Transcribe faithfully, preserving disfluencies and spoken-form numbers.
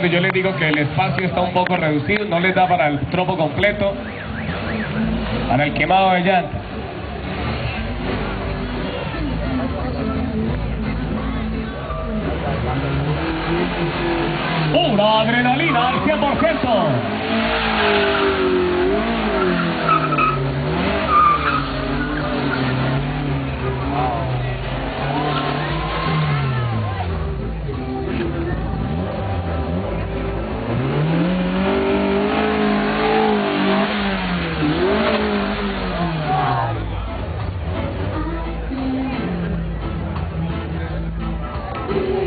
donde yo les digo que el espacio está un poco reducido, no les da para el tropo completo, para el quemado de llantas. Pura adrenalina al cien por ciento. Thank you.